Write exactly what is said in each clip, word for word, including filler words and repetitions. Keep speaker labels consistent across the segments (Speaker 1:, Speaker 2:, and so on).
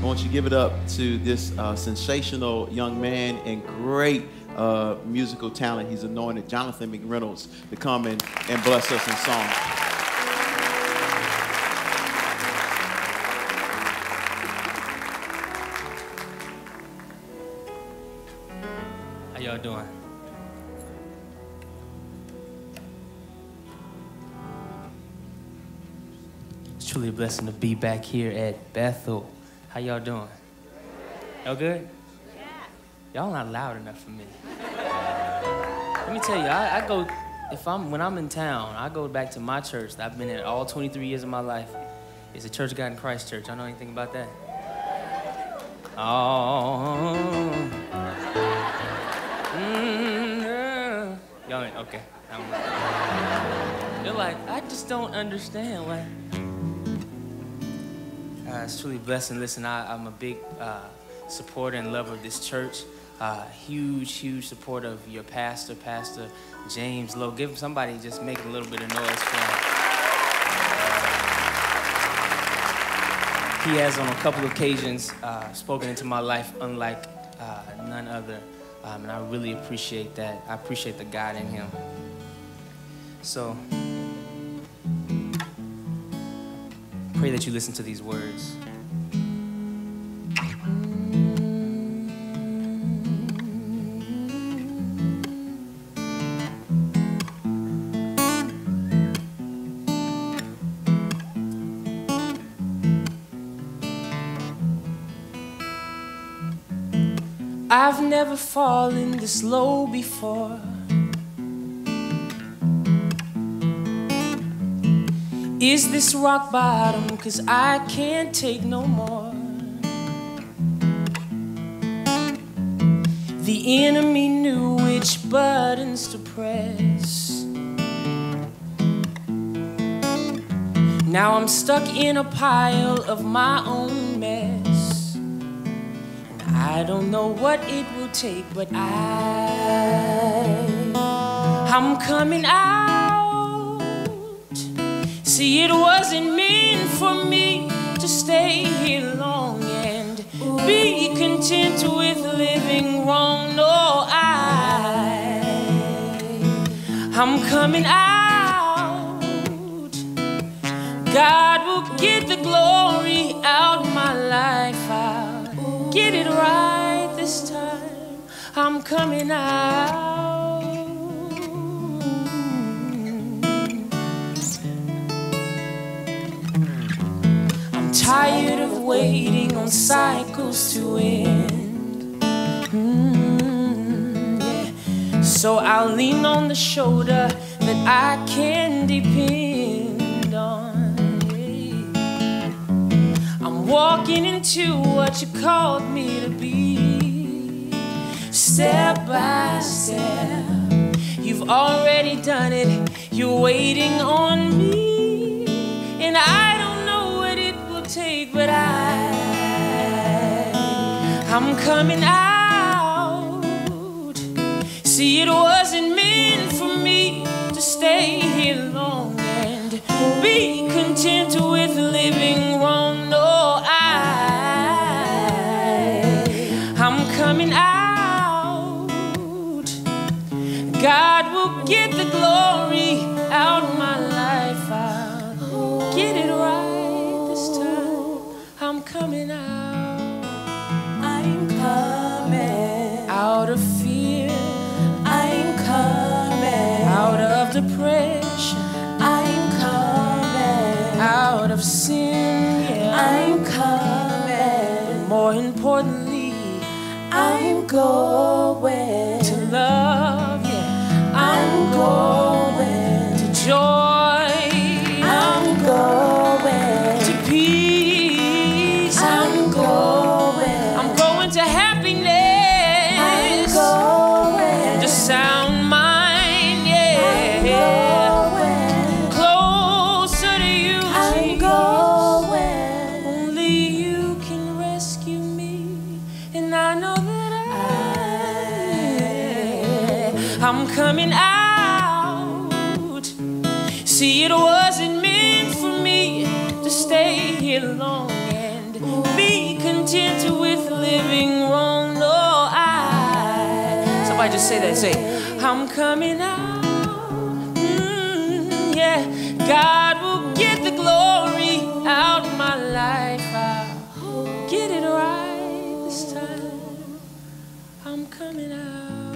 Speaker 1: won't you give it up to this uh, sensational young man and great uh, musical talent. He's anointed, Jonathan McReynolds, to come and, and bless us in song.
Speaker 2: How y'all doing? It's truly a blessing to be back here at Bethel. How y'all doing? Y'all good? Yeah. Y'all not loud enough for me. Let me tell you, I, I go, if I'm, when I'm in town, I go back to my church that I've been in all twenty-three years of my life. It's a Church of God in Christ church. Y'all know anything about that? Oh. Mm, yeah. Y'all ain't, okay. I'm, you're like, I just don't understand. Like, uh, it's truly a blessing. Listen, I, I'm a big uh, supporter and lover of this church. Uh, huge, huge supporter of your pastor, Pastor James Lowe. Give somebody, just make a little bit of noise for him. He has on a couple occasions uh, spoken into my life unlike uh, none other. Um, and I really appreciate that. I appreciate the God in him. So, pray that you listen to these words. I've never fallen this low before. Is this rock bottom? 'Cause I can't take no more. The enemy knew which buttons to press. Now I'm stuck in a pile of my own mess. I don't know what it will take, but I, I'm coming out. See, it wasn't meant for me to stay here long and be content with living wrong. No, I, I'm coming out. God will get the glory out of my life. I'll get it right this time. I'm coming out. I'm tired of waiting on cycles to end. Mm, yeah. So I'll lean on the shoulder that I can depend on. Walking into what you called me to be, step by step. You've already done it, you're waiting on me. And I don't know what it will take, but I, I'm coming out. See, it wasn't meant for me to stay here long and be content with living wrong. No, I'm coming out. God will get the glory out of my life. I'll get it right this time. I'm coming out. I'm coming out of fear. I'm coming out of depression. I'm coming out of sin. Yeah. I'm coming. But more importantly, I'm going to love, yeah. I'm going to joy. I'm going to peace. I'm going. I'm going to happiness. I'm going to sound mind, yeah. I'm going closer to you. I'm going. Only you can rescue me, and I know. I'm coming out. See, it wasn't meant for me to stay here long and be content. content with living wrong. No, I. Somebody just say that. Say, I'm coming out. Mm, yeah, God will get the glory out of my life. I'll get it right this time. I'm coming out.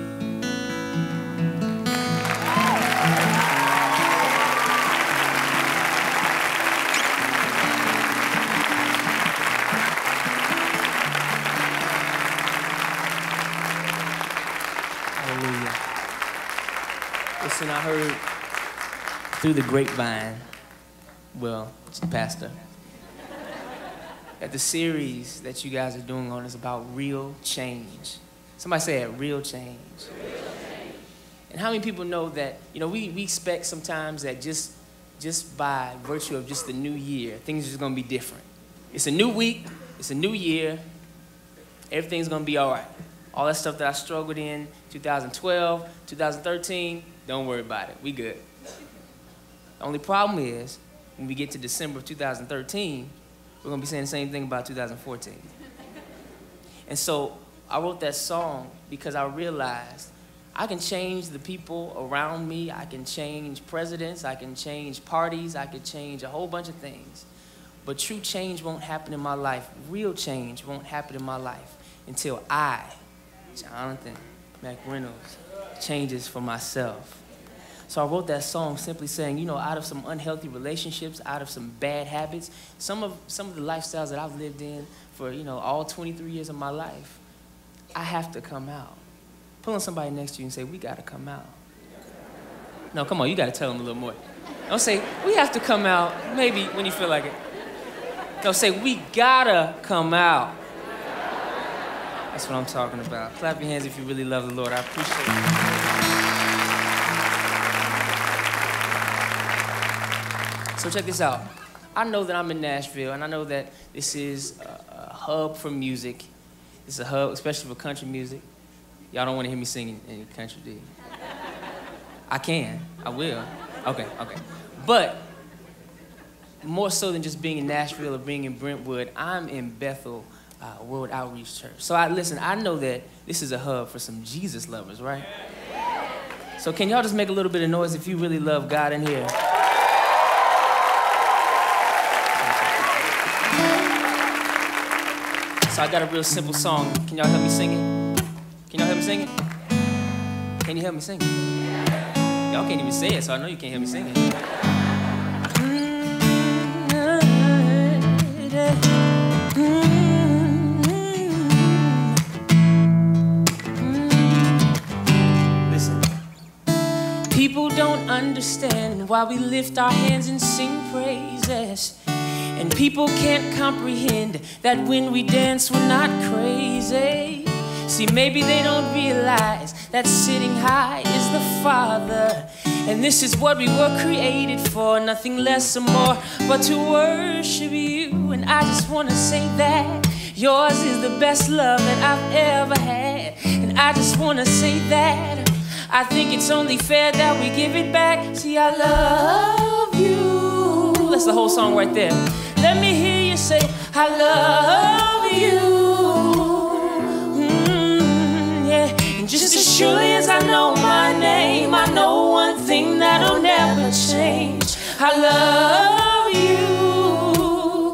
Speaker 2: Hallelujah. Listen, I heard through the grapevine, well, it's the pastor, that the series that you guys are doing on is about real change. Somebody say it, real change. Real change. And how many people know that, you know, we, we expect sometimes that just, just by virtue of just the new year, things are just gonna be different. It's a new week, it's a new year, everything's gonna be all right. All that stuff that I struggled in two thousand twelve, two thousand thirteen, don't worry about it, we good. The only problem is, when we get to December of two thousand thirteen, we're gonna be saying the same thing about two thousand fourteen. And so I wrote that song because I realized I can change the people around me, I can change presidents, I can change parties, I can change a whole bunch of things. But true change won't happen in my life, real change won't happen in my life until I, Jonathan McReynolds, changes for myself. So I wrote that song simply saying, you know, out of some unhealthy relationships, out of some bad habits, some of, some of the lifestyles that I've lived in for, you know, all twenty-three years of my life, I have to come out. Pull on somebody next to you and say, we gotta come out. No, come on, you gotta tell them a little more. Don't say, we have to come out, maybe when you feel like it. No, say, we gotta come out. That's what I'm talking about. Clap your hands if you really love the Lord. I appreciate it. So check this out. I know that I'm in Nashville, and I know that this is a, a hub for music. It's a hub, especially for country music. Y'all don't want to hear me singing in country, do you? I can. I will. Okay, okay. But more so than just being in Nashville or being in Brentwood, I'm in Bethel uh, World Outreach Church. So I listen, I know that this is a hub for some Jesus lovers, right? So can y'all just make a little bit of noise if you really love God in here? So I got a real simple song. Can y'all help me sing it? Can y'all help me sing it? Can you help me sing it? Y'all can't even say it, so I know you can't help me sing it. Listen. People don't understand why we lift our hands and sing praises. And people can't comprehend that when we dance, we're not crazy. See, maybe they don't realize that sitting high is the Father. And this is what we were created for, nothing less or more, but to worship you. And I just want to say that yours is the best love that I've ever had. And I just want to say that I think it's only fair that we give it back. See, I love you. That's the whole song right there. Let me hear you say, I love you. Mm, yeah. And just as surely as I know my name, I know one thing that'll never change. I love you.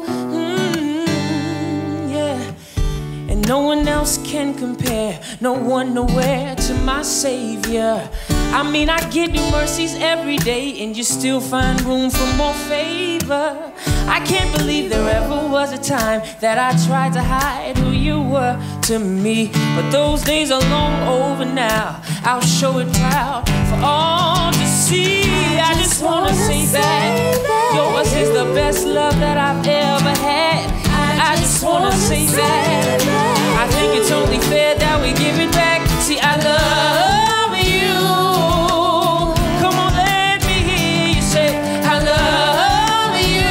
Speaker 2: Mm, yeah. And no one else can compare, no one nowhere to my Savior. I mean, I get new mercies every day, and you still find room for more favor. I can't believe there ever was a time that I tried to hide who you were to me. But those days are long over now. I'll show it proud for all to see. I just wanna say that yours is the best love that I've ever had. I just wanna say that I think it's only fair that we give it back. See, I love you. Come on, let me hear you say, I love you.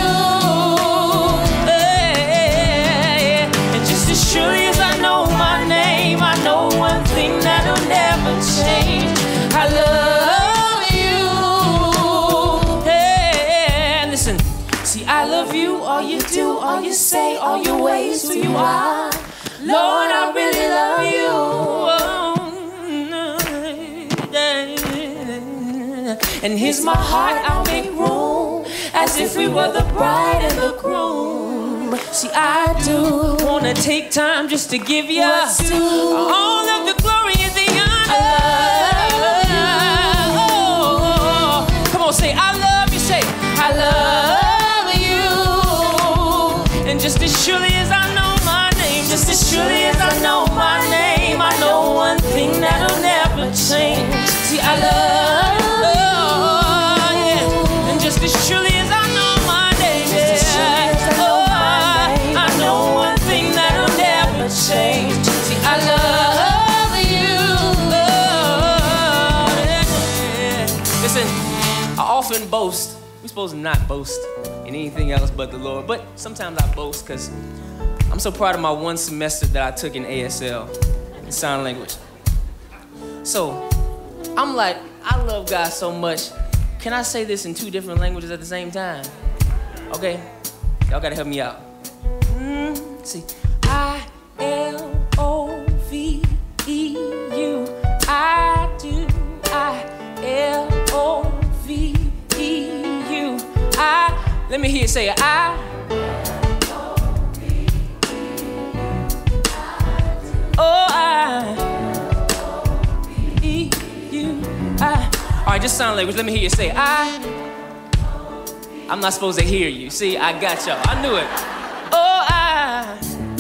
Speaker 2: Yeah, yeah. And just as surely as I know my name, I know one thing that'll never change. I love you. Yeah, listen. See, I love you, all you do, all you say, all your ways, who you are. Lord, I really love you. And here's my heart, I'll make room, as if we were the bride and the groom. See, I do wanna take time just to give you all of the glory and the honor. Oh, come on, say, I love you. Say, I love you. And just as surely as I know my name, just as surely as I know my name, I know one thing that'll never change. See, I love you. Just as surely as I know my name, yeah. Oh, I, I know one thing that'll never change. See, I love you. Oh, yeah. Listen, I often boast. We're supposed to not boast in anything else but the Lord, but sometimes I boast because I'm so proud of my one semester that I took in A S L, in sign language. So I'm like, I love God so much. Can I say this in two different languages at the same time? Okay, y'all gotta help me out. Mm, see, I L O V E U. I do, I L O V E U. I, let me hear you say it. I Oh, I E U. I. All right, just sign language. Let me hear you say, I. I'm not supposed to hear you. See, I got y'all. I knew it. Oh, I.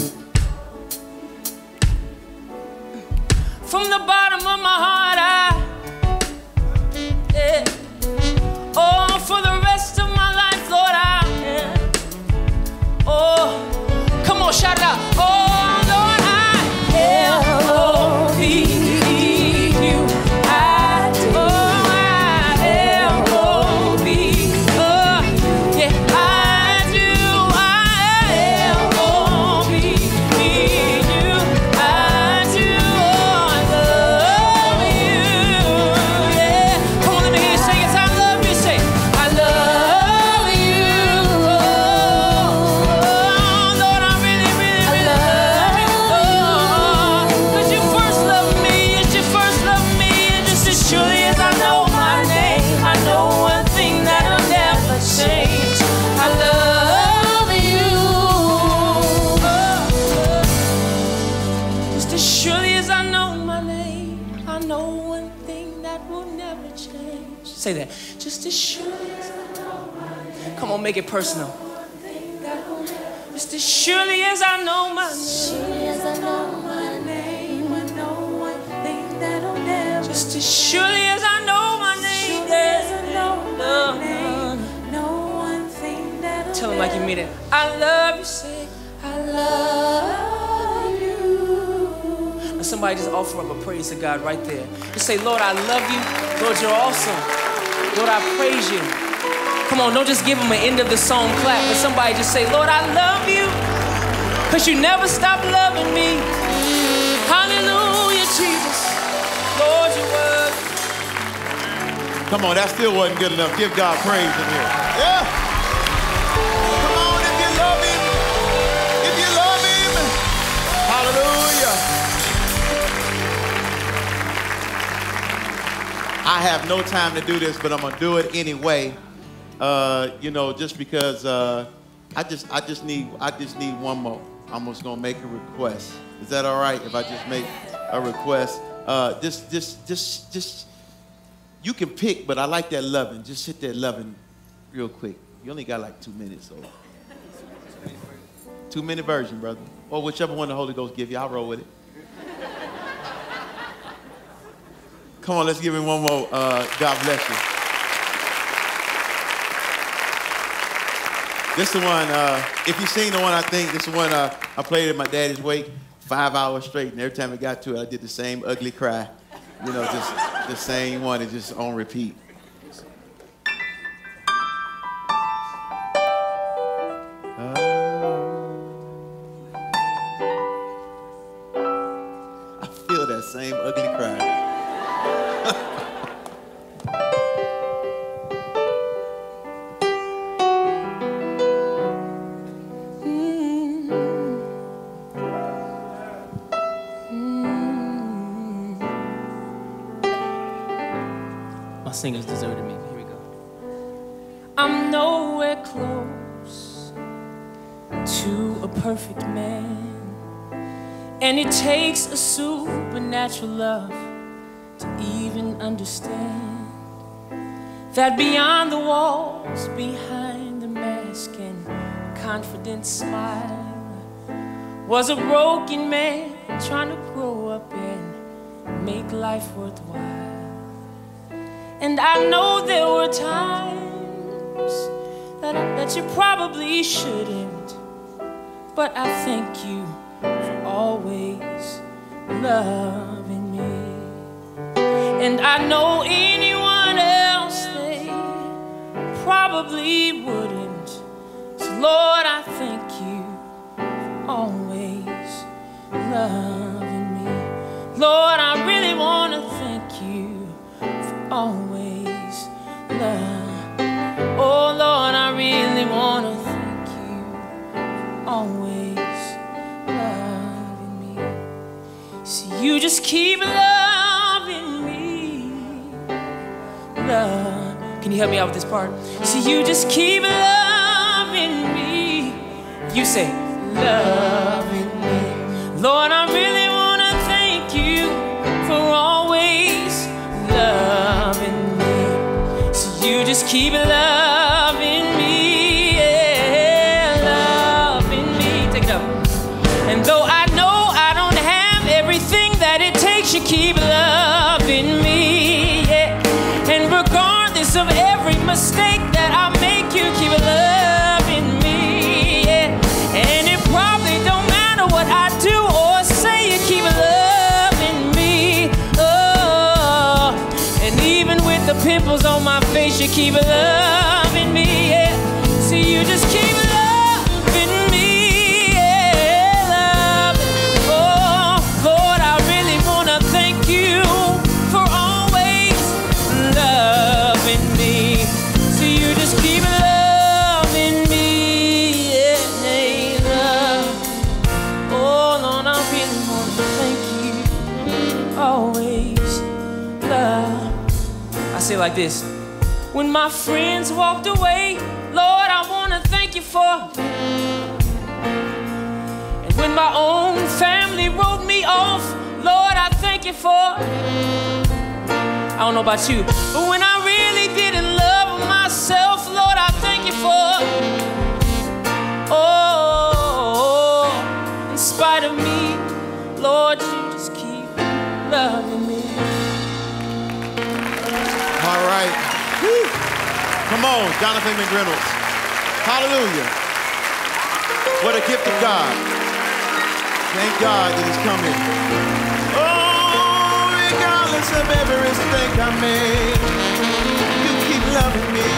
Speaker 2: From the bottom of my heart, I. Yeah. Oh, for the rest of my life, Lord, I. Yeah. Oh, come on, shout it out. Oh, Lord, I. L O V E U. I do. Say that. Just as sure as I know my name. Come on, make it personal. Just as surely as I know my name. As I know my name, I know one thing that'll never. Just as surely as I know my name. As I know my name, know one thing that'll. Tell him like you mean it. I love you. Say, I love you. And somebody just offer up a praise to God right there. Just say, Lord, I love you. Lord, you're awesome. Lord, I praise you. Come on, don't just give him an end of the song clap, but somebody just say, Lord, I love you, because you never stop loving me. Hallelujah, Jesus. Lord, you're worthy.
Speaker 1: Come on, that still wasn't good enough. Give God praise in here. Yeah. Come on, if you love him. If you love him. Hallelujah. I have no time to do this, but I'm gonna do it anyway. Uh, you know, just because uh, I just, I just need, I just need one more. I'm just gonna make a request. Is that all right if I just make a request? Uh, just, just, just, just. You can pick, but I like that loving. Just hit that loving, real quick. You only got like two minutes, so two minute version, brother, or whichever one the Holy Ghost give you. I'll roll with it. Come on, let's give him one more. Uh, God bless you. This is the one, uh, if you've seen the one, I think, this is the one uh, I played at my daddy's wake, five hours straight, and every time I got to it, I did the same ugly cry. You know, just the same one, it's just on repeat. Uh, I feel that same ugly cry.
Speaker 2: singers deserted me. Here we go. I'm nowhere close to a perfect man, and it takes a supernatural love to even understand that beyond the walls, behind the mask and confident smile, was a broken man trying to grow up and make life worthwhile. And I know there were times that, I, that you probably shouldn't, but I thank you for always loving me. And I know anyone else, they probably wouldn't. So Lord, I thank you for always loving me. Lord, I really want to thank you for always love. Oh Lord, I really want to thank you for always loving me. See, you just keep loving me. Love. Can you help me out with this part? See, you just keep loving me. You say, loving me. Lord, I really want to thank you for always loving me. So you just keep loving me, yeah, loving me. Take it up. And though I know I don't have everything that it takes, you keep loving me, yeah. And regardless of every mistake that I make, you keep loving me, yeah. And it probably don't matter what I do or say, you keep loving me, oh. And even with the pimples on my face, you keep loving me, yeah. See, you just keep loving me, yeah, love. Oh, Lord, I really want to thank you for always loving me. See, you just keep loving me, yeah, love. Oh, Lord, I really want to thank you, always love. I say it like this. When my friends walked away, Lord, I want to thank you for. And when my own family wrote me off, Lord, I thank you for. I don't know about you, but when I really didn't love myself, Lord, I thank you for. Oh, in spite of me, Lord, you just keep loving me.
Speaker 1: All right. Woo. Come on, Jonathan McReynolds. Hallelujah. What a gift of God. Thank God that he's coming. Oh, regardless of every mistake I made, you keep loving me.